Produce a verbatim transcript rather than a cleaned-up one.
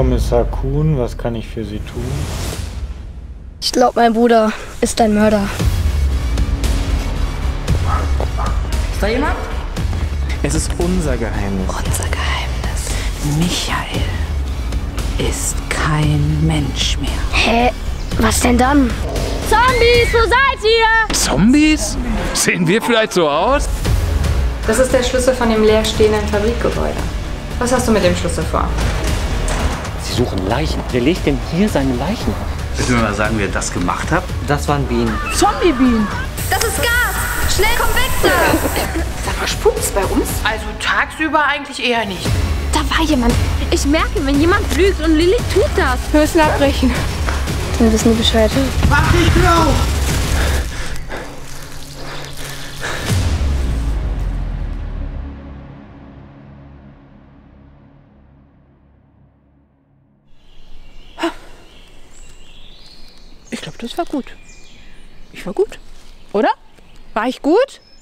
Kommissar Kuhn, was kann ich für Sie tun? Ich glaube, mein Bruder ist ein Mörder. Ist da jemand? Es ist unser Geheimnis. Unser Geheimnis. Michael ist kein Mensch mehr. Hä? Was denn dann? Zombies, wo seid ihr? Zombies? Sehen wir vielleicht so aus? Das ist der Schlüssel von dem leerstehenden Fabrikgebäude. Was hast du mit dem Schlüssel vor? Sie suchen Leichen. Wer legt denn hier seine Leichen ab? Willst du mir mal sagen, wer das gemacht hat? Das waren Bienen. Zombie-Bienen. Das ist Gas! Schnell, komm weg da! Sag mal, spukt's bei uns? Also tagsüber eigentlich eher nicht. Da war jemand. Ich merke, wenn jemand lügt und Lilly tut das. Wir müssen abbrechen. Dann wissen die Bescheid. Mach die Tür auf! Ich glaube, das war gut. Ich war gut. Oder? War ich gut?